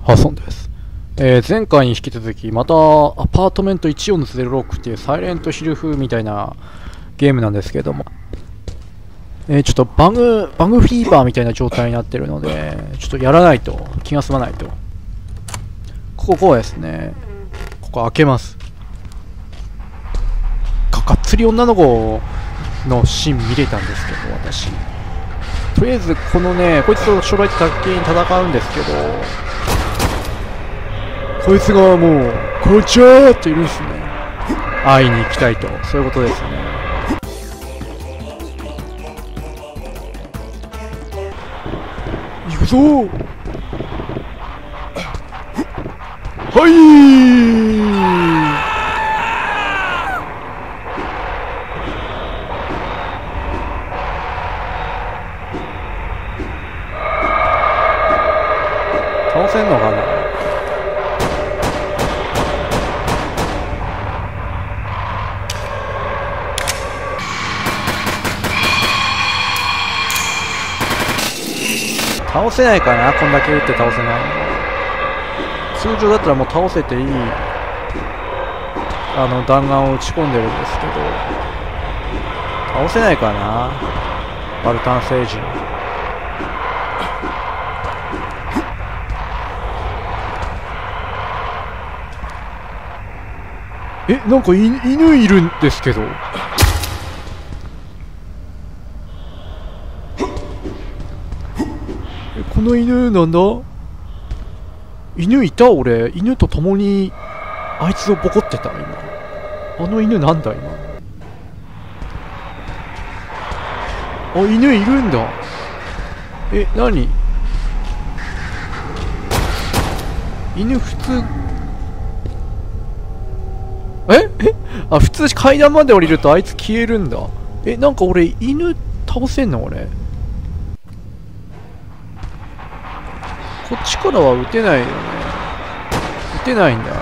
ハーソンです。前回に引き続き、またアパートメント1406っていうサイレントヒル風みたいなゲームなんですけども、ちょっとバグフィーバーみたいな状態になってるので、ちょっとやらないと、気が済まないと。ここですね。ここ開けます。がっつり女の子のシーン見れたんですけど、私。とりあえず、このね、こいつと将来的に戦うんですけど、こいつがもう、こんにちはっているんですね。会いに行きたいと、そういうことですね。行くぞー。はいー。倒せんのかな。倒せないかな、こんだけ打って倒せない。通常だったらもう倒せていい弾丸を打ち込んでるんですけど、倒せないかな、バルタン星人。なんか犬いるんですけど。この犬なんだ。犬いた。俺犬と共にあいつをボコってた今。あの犬なんだ今。あ、犬いるんだ。何、犬普通。あ、普通階段まで降りるとあいつ消えるんだ。なんか俺犬倒せんの俺。こっちからは撃てないよね。撃てないんだ。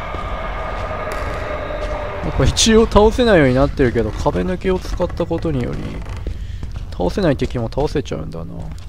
なんか一応倒せないようになってるけど、壁抜けを使ったことにより倒せない敵も倒せちゃうんだな。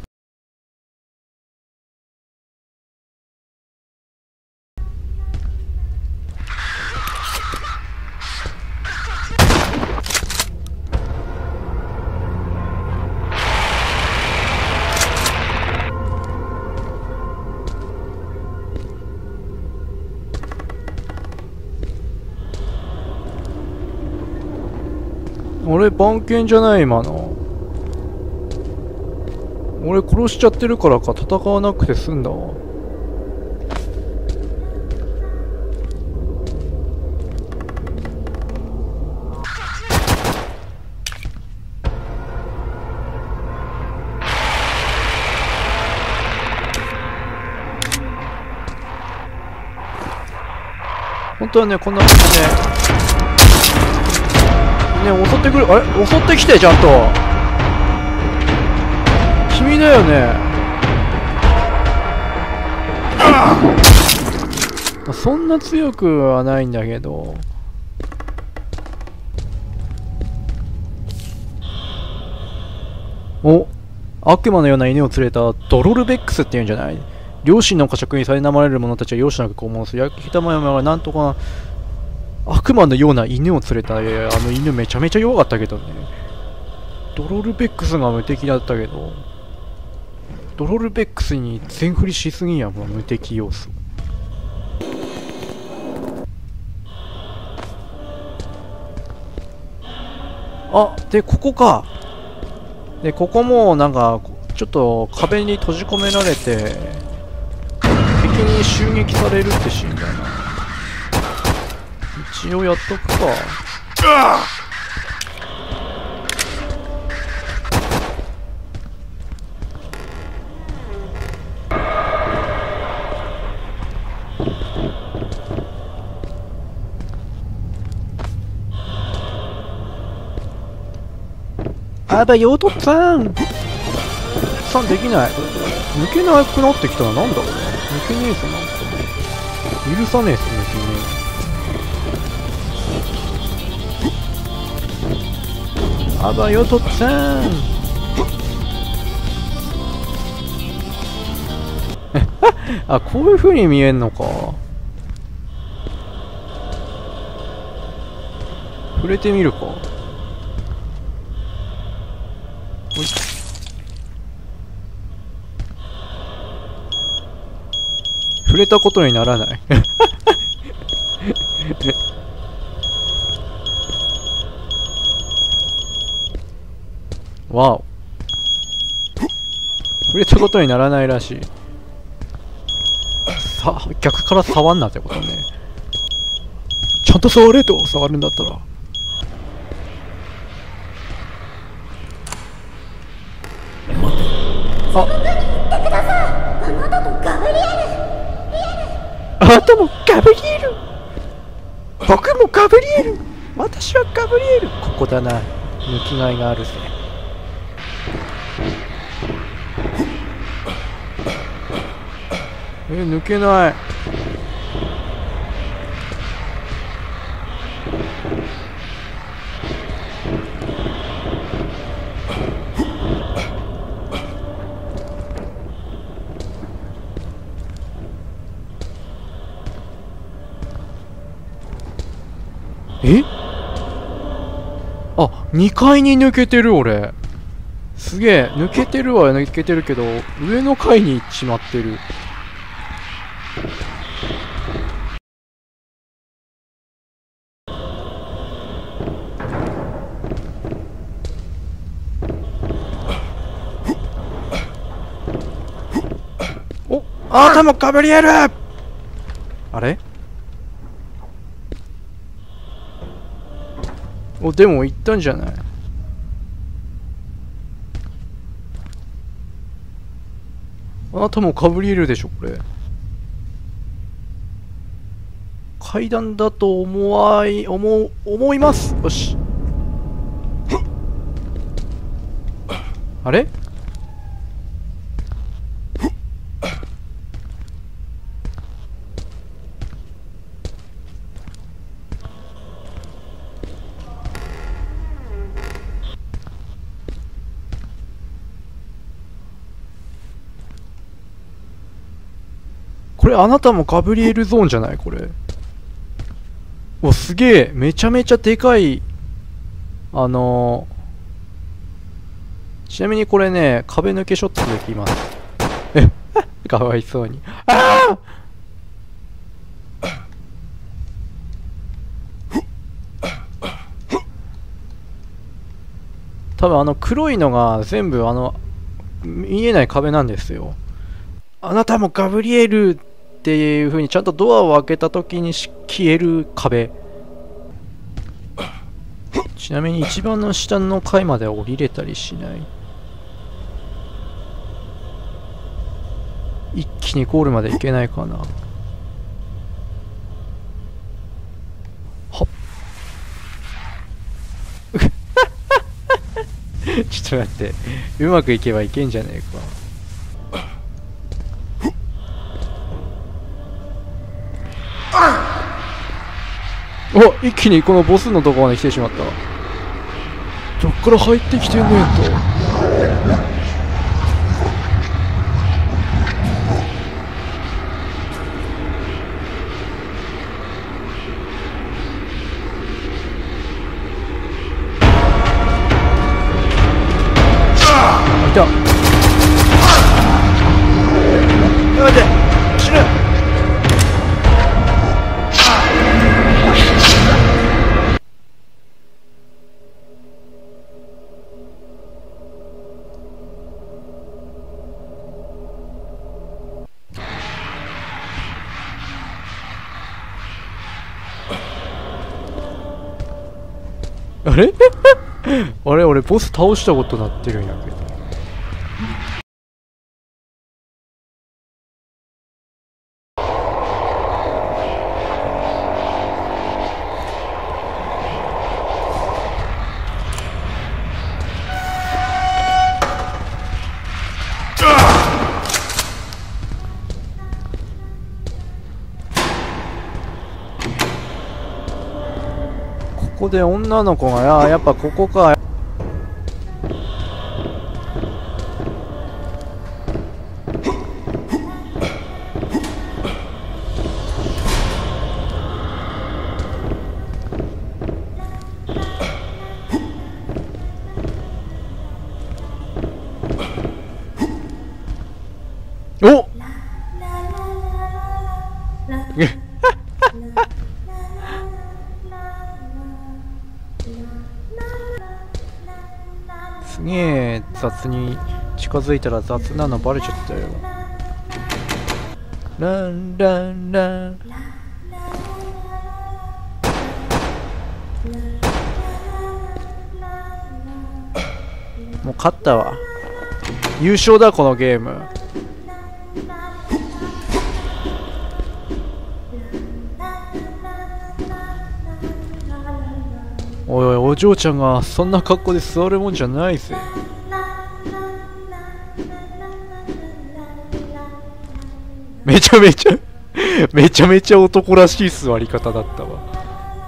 俺番犬じゃない今の。俺殺しちゃってるからか戦わなくて済んだわ。本当はね、こんな感じでね、襲ってくる。あれ、襲ってきて、ちゃんと君だよね。そんな強くはないんだけど、悪魔のような犬を連れたドロルベックスっていうんじゃない。両親の呵責に苛まれる者たちは容赦なく拷問する。焼きひたまやまがなんとか悪魔のような犬を連れた。あの犬めちゃめちゃ弱かったけどね。ドロルベックスが無敵だったけど、ドロルベックスに全振りしすぎやもう無敵要素。でここか。でここもなんかちょっと壁に閉じ込められて敵に襲撃されるってシーンだな。一応やっとくか。ばよ、とっつぁんできない。抜けなくなってきたらなんだろうね。抜けねえぞなんか。許さねえっす、抜けねえ。あばよ、とっつぁんあ、こういう風に見えんのか。触れてみるか。ほい。触れたことにならないわお。触れたことにならないらしい。逆から触んなってことね。ちゃんと触れと触るんだったら。あなたもガブリエル。僕もガブリエル。私はガブリエル。ここだな。抜きがいがあるぜ。抜けない。あ、2階に抜けてる俺。すげえ、抜けてるは抜けてるけど、上の階に行っちまってる。お、頭ガブリエル。あれ？お、でも行ったんじゃない？あなたもかぶりえるでしょ、これ。階段だと思います。よし。あれ？これあなたもガブリエルゾーンじゃない？これ。お、すげえ。めちゃめちゃでかい。ちなみにこれね、壁抜けショットできます。かわいそうに。あ多分黒いのが全部見えない壁なんですよ。あなたもガブリエルっていう風にちゃんとドアを開けた時に消える壁。ちなみに一番の下の階まで降りれたりしない。一気にゴールまで行けないかな。はっちょっと待って、うまくいけばいけんじゃねえか。お、一気にこのボスのところまで来てしまった。どっから入ってきてんねんと。いた。待て、死ぬ。あれあれ、俺ボス倒したことなってるんやけど。ここで女の子が、やっぱここか。 すげえ雑に近づいたら雑なのバレちゃったよ。ランランラン。もう勝ったわ。優勝だこのゲーム。おいおい、お嬢ちゃんがそんな格好で座るもんじゃないぜ。めちゃめちゃめちゃめちゃ男らしい座り方だったわ。